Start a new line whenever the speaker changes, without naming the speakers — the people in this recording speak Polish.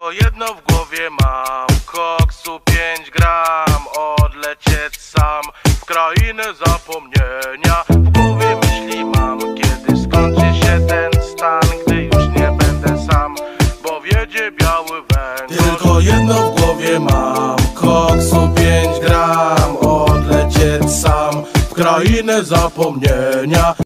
Tylko jedno w głowie mam, koksu 5 gram, odlecieć sam w krainę zapomnienia. W głowie myśli mam, kiedy skończy się ten stan, gdy już nie będę sam, bo wiedzie biały węgiel. Tylko jedno w głowie mam, koksu 5 gram, odlecieć sam w krainę zapomnienia.